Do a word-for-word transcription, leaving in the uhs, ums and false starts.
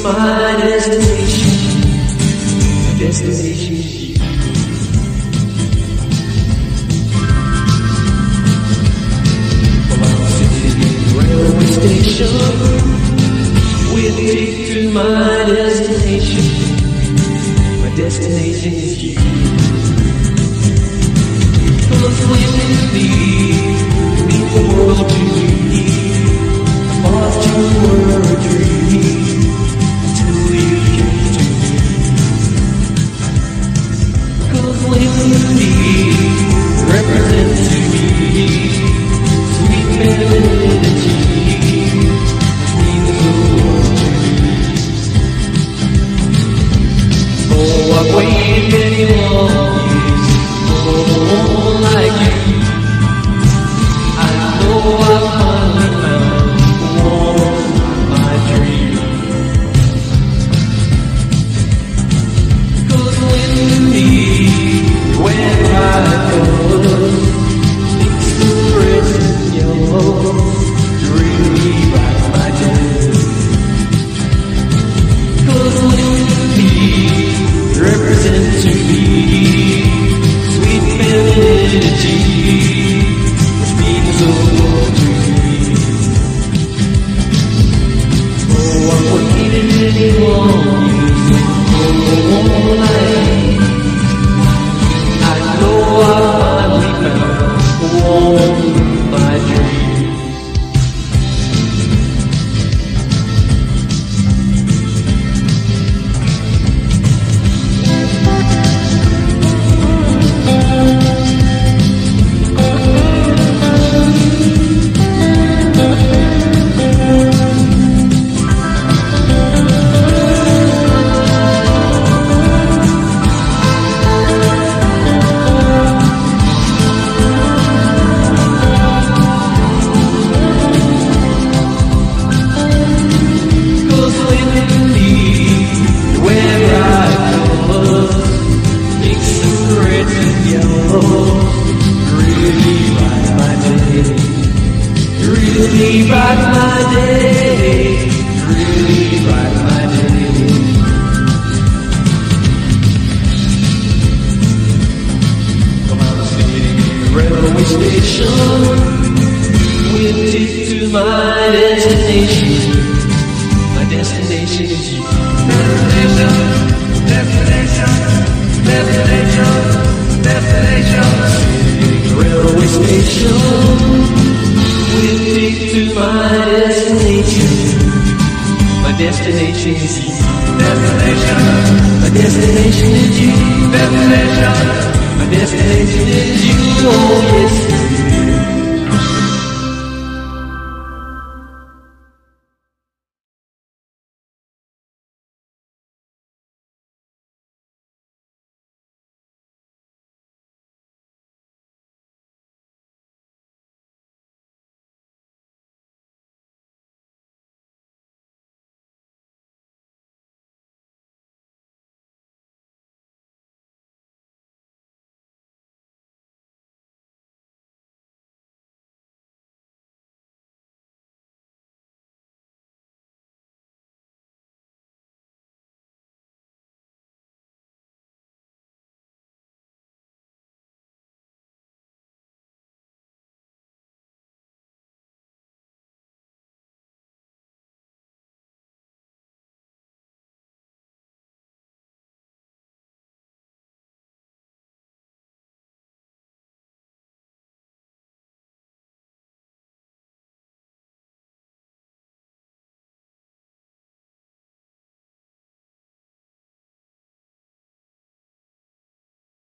my destination. My destination is you. Well, I'm sitting in the railway station, with a ticket to my destination. My destination is you. Cause when you leave, you mean the world to me. I thought you were a dream until you came to me. Cause when you leave, you represent to me sweet femininity, which means the world to me. Oh, I've waited many long years for one like you. I know I finally found the one of my dreams. Cause when you leave, where I go, mix the red and yellow to really bright my day. Cause when you leave, represent to me sweet femininity, which means the world to me. Oh, I'm waiting any long years for one night. I know I finally found the woman of my dreams. Really bright my day, really bright my day. Come on, I'm sitting in the railway station, with a ticket to my destination. My destination is you. Destination, destination, destination, destination. Sitting in the railway station, with a ticket to my destination. My destination is you. Destination. My destination is you. Destination. My destination is you. Oh yes.